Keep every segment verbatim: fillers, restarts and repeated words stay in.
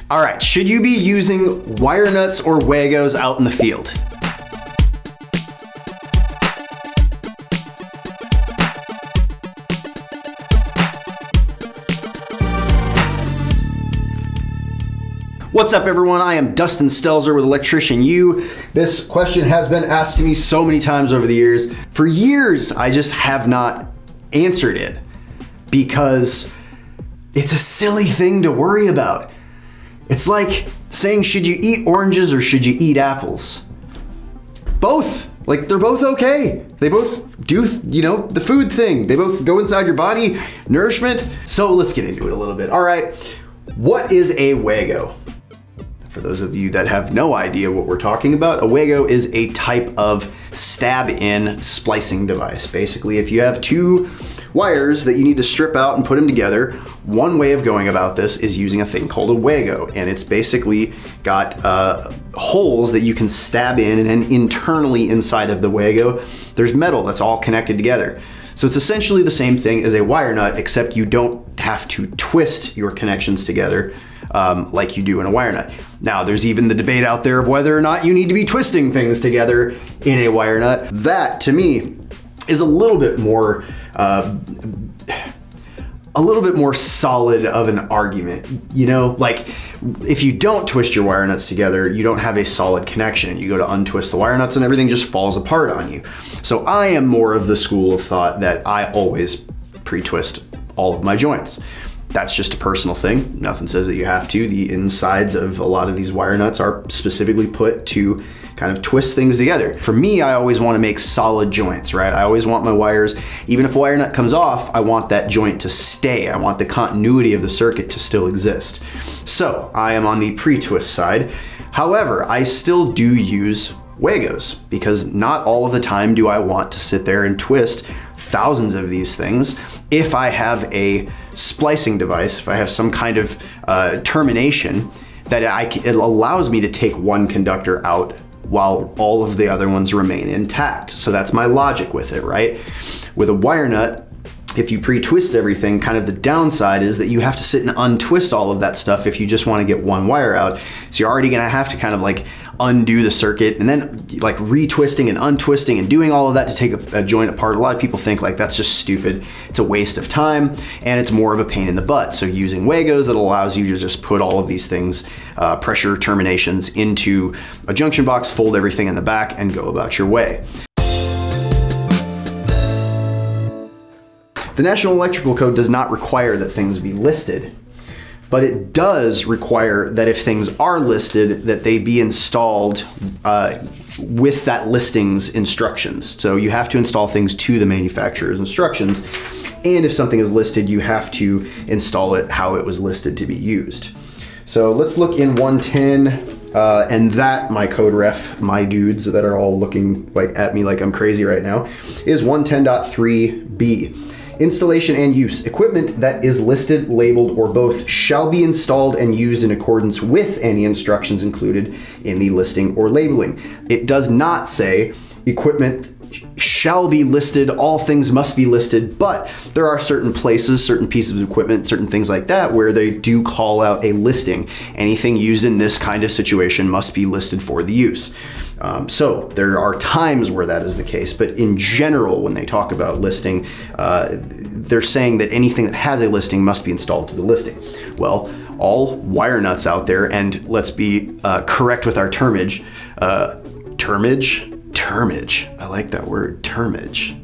All right, should you be using wire nuts or WAGOS out in the field? What's up everyone, I am Dustin Stelzer with Electrician U. This question has been asked to me so many times over the years. For years, I just have not answered it because it's a silly thing to worry about. It's like saying, should you eat oranges or should you eat apples? Both, like they're both okay. They both do, you know, the food thing. They both go inside your body, nourishment. So let's get into it a little bit. All right, what is a WAGO? For those of you that have no idea what we're talking about, a WAGO is a type of stab-in splicing device. Basically, if you have two wires that you need to strip out and put them together, one way of going about this is using a thing called a WAGO, and it's basically got uh, holes that you can stab in, and then internally inside of the WAGO, there's metal that's all connected together. So it's essentially the same thing as a wire nut, except you don't have to twist your connections together um, like you do in a wire nut. Now, there's even the debate out there of whether or not you need to be twisting things together in a wire nut. That, to me, is a little bit more, uh, a little bit more solid of an argument. You know, like if you don't twist your wire nuts together, you don't have a solid connection. You go to untwist the wire nuts and everything just falls apart on you. So I am more of the school of thought that I always pre-twist all of my joints. That's just a personal thing. Nothing says that you have to. The insides of a lot of these wire nuts are specifically put to kind of twist things together. For me, I always want to make solid joints, right? I always want my wires, even if a wire nut comes off, I want that joint to stay. I want the continuity of the circuit to still exist. So I am on the pre-twist side. However, I still do use WAGOS because not all of the time do I want to sit there and twist thousands of these things. If I have a splicing device, if I have some kind of uh, termination that I can, it allows me to take one conductor out while all of the other ones remain intact. So that's my logic with it, right? With a wire nut, if you pre-twist everything, kind of the downside is that you have to sit and untwist all of that stuff if you just want to get one wire out. So you're already gonna have to kind of like undo the circuit and then like retwisting and untwisting and doing all of that to take a, a joint apart. A lot of people think like that's just stupid. It's a waste of time and it's more of a pain in the butt. So using WAGOS, that allows you to just put all of these things, uh, pressure terminations into a junction box, fold everything in the back and go about your way. The National Electrical Code does not require that things be listed, but it does require that if things are listed, that they be installed uh, with that listing's instructions. So you have to install things to the manufacturer's instructions, and if something is listed, you have to install it how it was listed to be used. So let's look in one ten, uh, and that, my code ref, my dudes that are all looking like at me like I'm crazy right now, is one ten point three B. Installation and use. Equipment that is listed, labeled, or both shall be installed and used in accordance with any instructions included in the listing or labeling. It does not say equipment shall be listed, all things must be listed, but there are certain places, certain pieces of equipment, certain things like that where they do call out a listing. Anything used in this kind of situation must be listed for the use. Um, so there are times where that is the case, but in general, when they talk about listing, uh, they're saying that anything that has a listing must be installed to the listing. Well, all wire nuts out there, and let's be uh, correct with our termage, uh, termage? Termage, I like that word, termage.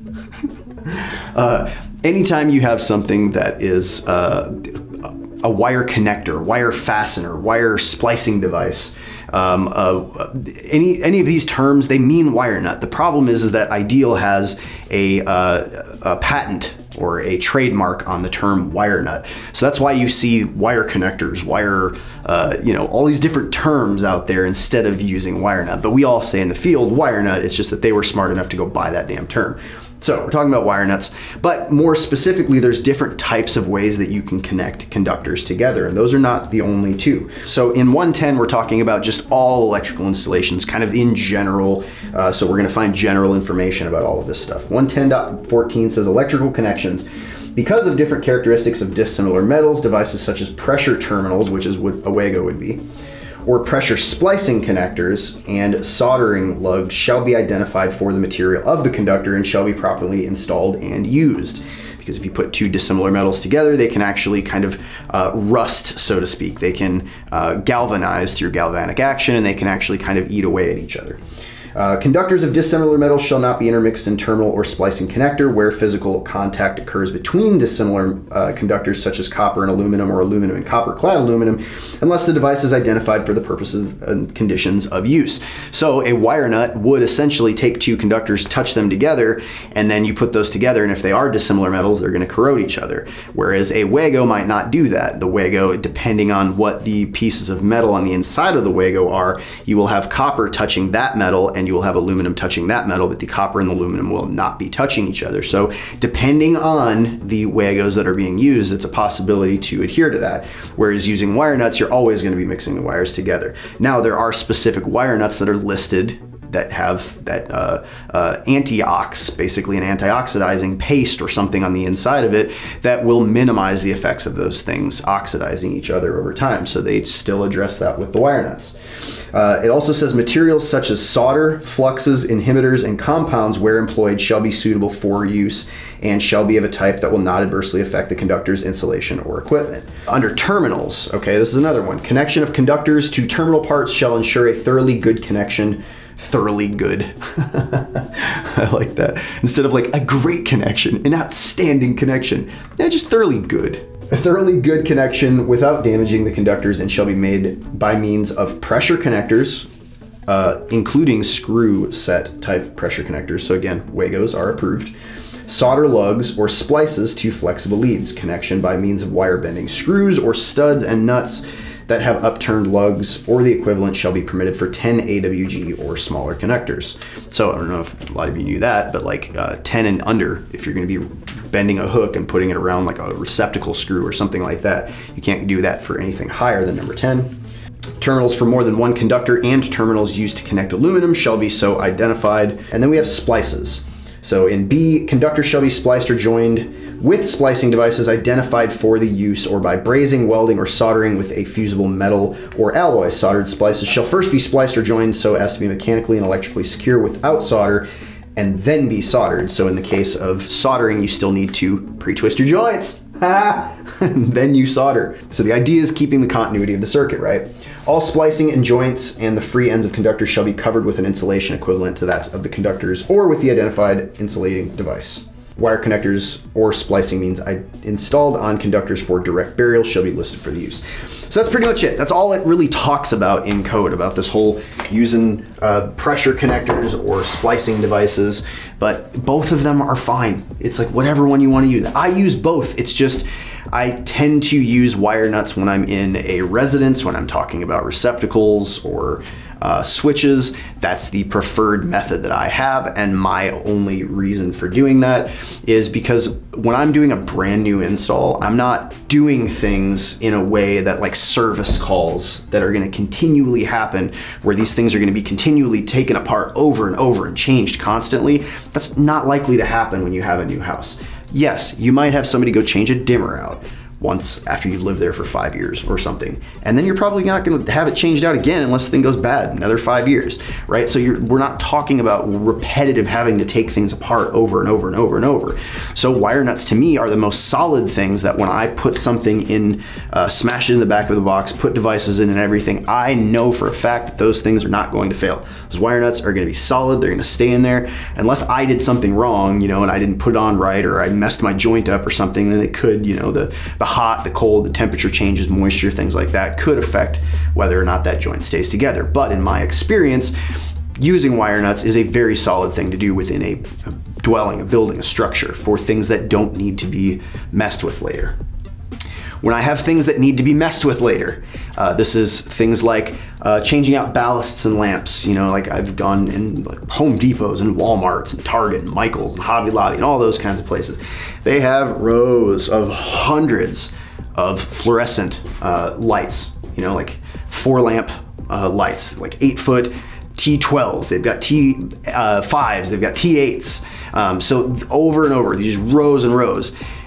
uh, anytime you have something that is uh, a wire connector, wire fastener, wire splicing device, um, uh, any any of these terms, they mean wire nut. The problem is, is that Ideal has a, uh, a patent or a trademark on the term wire nut. So that's why you see wire connectors, wire, uh, you know, all these different terms out there instead of using wire nut. But we all say in the field wire nut, it's just that they were smart enough to go buy that damn term. So we're talking about wire nuts, but more specifically, there's different types of ways that you can connect conductors together, and those are not the only two. So in one ten, we're talking about just all electrical installations, kind of in general. Uh, so we're gonna find general information about all of this stuff. one ten point fourteen says electrical connections Because of different characteristics of dissimilar metals, devices such as pressure terminals, which is what a Wago would be, or pressure splicing connectors and soldering lugs shall be identified for the material of the conductor and shall be properly installed and used. Because if you put two dissimilar metals together, they can actually kind of uh, rust, so to speak. They can uh, galvanize through galvanic action, and they can actually kind of eat away at each other. Uh, conductors of dissimilar metals shall not be intermixed in terminal or splicing connector where physical contact occurs between dissimilar uh, conductors such as copper and aluminum or aluminum and copper clad aluminum unless the device is identified for the purposes and conditions of use. So a wire nut would essentially take two conductors, touch them together, and then you put those together, and if they are dissimilar metals, they're going to corrode each other. Whereas a Wago might not do that. The Wago, depending on what the pieces of metal on the inside of the Wago are, you will have copper touching that metal and you will have aluminum touching that metal, but the copper and the aluminum will not be touching each other. So depending on the Wagos that are being used, it's a possibility to adhere to that. Whereas using wire nuts, you're always going to be mixing the wires together. Now, there are specific wire nuts that are listed that have that uh, uh, anti-ox, basically an anti-oxidizing paste or something on the inside of it that will minimize the effects of those things oxidizing each other over time. So they still address that with the wire nuts. Uh, it also says materials such as solder, fluxes, inhibitors, and compounds where employed shall be suitable for use and shall be of a type that will not adversely affect the conductor's insulation or equipment. Under terminals, okay, this is another one. Connection of conductors to terminal parts shall ensure a thoroughly good connection. Thoroughly good. I like that. Instead of like a great connection, an outstanding connection. Yeah, just thoroughly good. A thoroughly good connection without damaging the conductors and shall be made by means of pressure connectors, uh, including screw set type pressure connectors. So again, Wagos are approved. Solder lugs or splices to flexible leads. Connection by means of wire bending screws or studs and nuts that have upturned lugs or the equivalent shall be permitted for ten A W G or smaller connectors. So I don't know if a lot of you knew that, but like uh, ten and under, if you're going to be bending a hook and putting it around like a receptacle screw or something like that, you can't do that for anything higher than number ten. Terminals for more than one conductor and terminals used to connect aluminum shall be so identified. And then we have splices. So in B, conductors shall be spliced or joined with splicing devices identified for the use or by brazing, welding, or soldering with a fusible metal or alloy. Soldered splices shall first be spliced or joined so as to be mechanically and electrically secure without solder and then be soldered. So in the case of soldering, you still need to pre-twist your joints. Ha! And then you solder. So the idea is keeping the continuity of the circuit, right? All splicing and joints and the free ends of conductors shall be covered with an insulation equivalent to that of the conductors or with the identified insulating device. Wire connectors or splicing means I installed on conductors for direct burial shall be listed for the use. So that's pretty much it. That's all it really talks about in code, about this whole using uh, pressure connectors or splicing devices, but both of them are fine. It's like whatever one you want to use. I use both. It's just I tend to use wire nuts when I'm in a residence, when I'm talking about receptacles or uh, switches. That's the preferred method that I have, and my only reason for doing that is because when I'm doing a brand new install, I'm not doing things in a way that like service calls that are going to continually happen, where these things are going to be continually taken apart over and over and changed constantly. That's not likely to happen when you have a new house. Yes, you might have somebody go change a dimmer out once after you've lived there for five years or something. And then you're probably not gonna have it changed out again unless the thing goes bad, another five years, right? So you're, we're not talking about repetitive having to take things apart over and over and over and over. So wire nuts to me are the most solid things that when I put something in, uh, smash it in the back of the box, put devices in and everything, I know for a fact that those things are not going to fail. Those wire nuts are gonna be solid, they're gonna stay in there. Unless I did something wrong, you know, and I didn't put it on right, or I messed my joint up or something, then it could, you know, the, the hot, the cold, the temperature changes, moisture, things like that could affect whether or not that joint stays together. But in my experience, using wire nuts is a very solid thing to do within a, a dwelling, a building, a structure for things that don't need to be messed with later. When I have things that need to be messed with later, uh, this is things like uh, changing out ballasts and lamps. You know, like I've gone in like Home Depots and Walmarts and Target and Michael's and Hobby Lobby and all those kinds of places. They have rows of hundreds of fluorescent uh, lights, you know, like four lamp uh, lights, like eight foot T twelves, they've got T fives, they've got T eights. Um, so over and over, these rows and rows.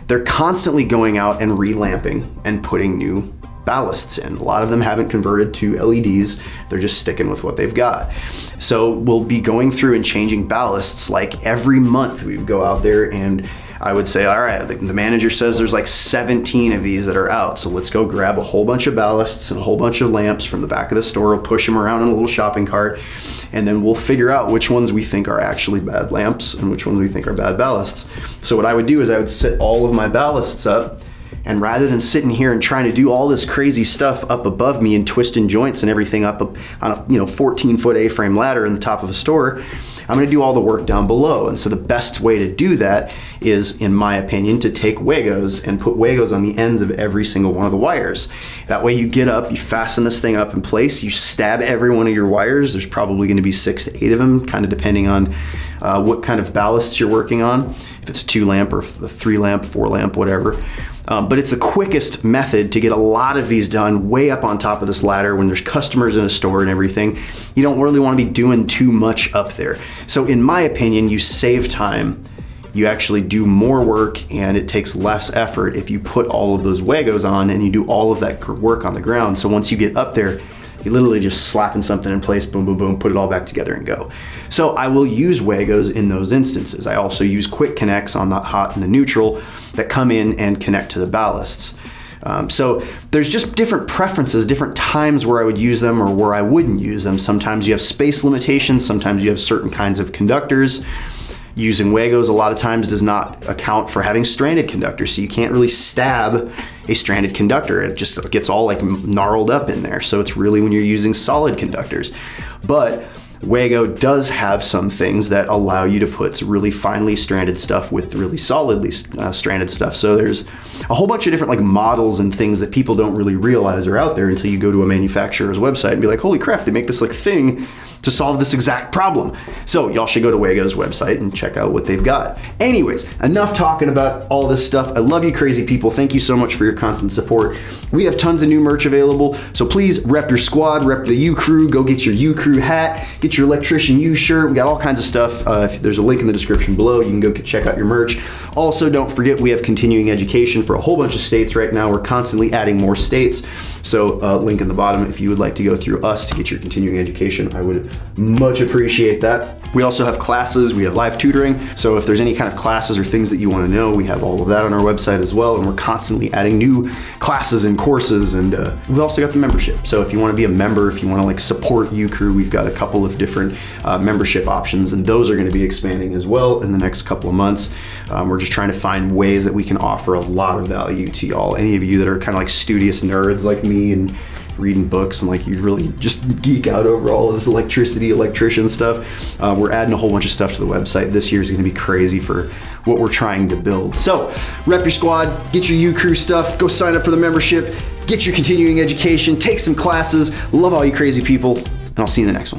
they're constantly going out and relamping and putting new ballasts in. A lot of them haven't converted to L E Ds. They're just sticking with what they've got. So we'll be going through and changing ballasts like every month. We would go out there and I would say, all right, the, the manager says there's like seventeen of these that are out. So let's go grab a whole bunch of ballasts and a whole bunch of lamps from the back of the store. We'll push them around in a little shopping cart, and then we'll figure out which ones we think are actually bad lamps and which ones we think are bad ballasts. So what I would do is I would set all of my ballasts up, and rather than sitting here and trying to do all this crazy stuff up above me and twisting joints and everything up on a you know fourteen foot A-frame ladder in the top of a store, I'm gonna do all the work down below. And so the best way to do that is, in my opinion, to take WAGOS and put WAGOS on the ends of every single one of the wires. That way you get up, you fasten this thing up in place, you stab every one of your wires. There's probably gonna be six to eight of them, kind of depending on uh, what kind of ballasts you're working on. If it's a two lamp or a three lamp, four lamp, whatever. Um, but it's the quickest method to get a lot of these done way up on top of this ladder when there's customers in a store and everything. You don't really want to be doing too much up there. So in my opinion, you save time. You actually do more work and it takes less effort if you put all of those WAGOS on and you do all of that work on the ground. So once you get up there, you literally just slapping something in place, boom, boom, boom, put it all back together and go. So I will use WAGOS in those instances. I also use quick connects on the hot and the neutral that come in and connect to the ballasts. Um, so there's just different preferences, different times where I would use them or where I wouldn't use them. Sometimes you have space limitations, sometimes you have certain kinds of conductors. Using WAGOS a lot of times does not account for having stranded conductors, so you can't really stab a stranded conductor. It just gets all like gnarled up in there. So it's really when you're using solid conductors. But Wago does have some things that allow you to put really finely stranded stuff with really solidly uh, stranded stuff. So there's a whole bunch of different like models and things that people don't really realize are out there until you go to a manufacturer's website and be like, holy crap, they make this like thing to solve this exact problem. So y'all should go to Wago's website and check out what they've got. Anyways, enough talking about all this stuff. I love you crazy people. Thank you so much for your constant support. We have tons of new merch available, so please rep your squad, rep the U crew, go get your U crew hat, get your Electrician U shirt. We got all kinds of stuff. Uh, if there's a link in the description below. You can go check out your merch. Also, don't forget we have continuing education for a whole bunch of states right now. We're constantly adding more states. So uh, link in the bottom if you would like to go through us to get your continuing education. I would much appreciate that. We also have classes, we have live tutoring. So if there's any kind of classes or things that you want to know, we have all of that on our website as well. And we're constantly adding new classes and courses. And uh, we've also got the membership. So if you want to be a member, if you want to like support U Crew, we've got a couple of different uh, membership options, and those are going to be expanding as well in the next couple of months. Um, we're just trying to find ways that we can offer a lot of value to y'all. Any of you that are kind of like studious nerds like me and reading books and like you really just geek out over all of this electricity, electrician stuff. Uh, we're adding a whole bunch of stuff to the website. This year is going to be crazy for what we're trying to build. So rep your squad, get your U Crew stuff, go sign up for the membership, get your continuing education, take some classes. Love all you crazy people, and I'll see you in the next one.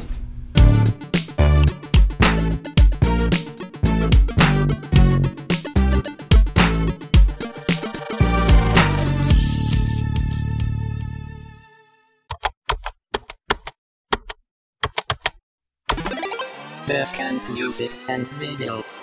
Discount music and video.